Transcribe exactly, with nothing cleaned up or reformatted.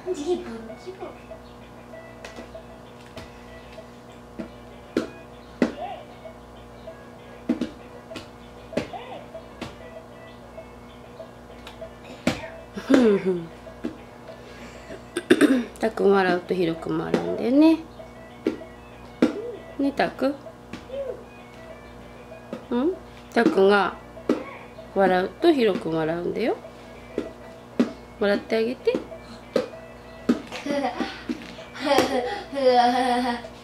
ジブジブ。 ふんふん。たくん笑うとひろくんも笑うんだよね。ね、たくん。うん、たくんが笑うとひろくん笑うんだよ。笑ってあげて。